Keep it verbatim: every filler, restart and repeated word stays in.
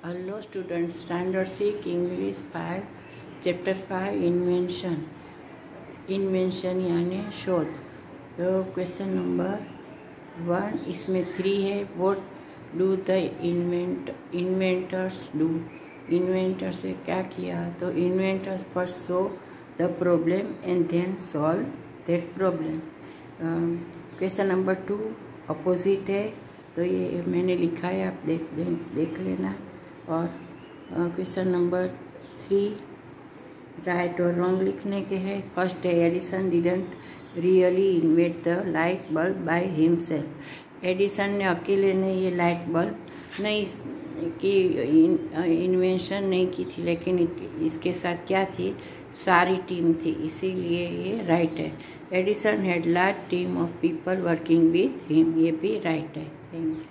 Hello students, standard six English five chapter five invention invention यानी शोध। तो question number one इसमें three है। What do the invent inventors do, inventor से क्या किया? तो inventors first so the problem and then solve that problem. Question number two opposite है, तो ये मैंने लिखा है, आप देख देख लेना। और क्वेश्चन नंबर थ्री राइट और रॉन्ग लिखने के हैं। फर्स्ट है Edison didn't really invent the light bulb by himself. Edison ने अकेले ने ये लाइट बल्ब नहीं की इन्वेंशन नहीं की थी, लेकिन इसके साथ क्या थी, सारी टीम थी, इसीलिए ये राइट है। Edison had large team of people working with him, ये भी राइट है। Thank you.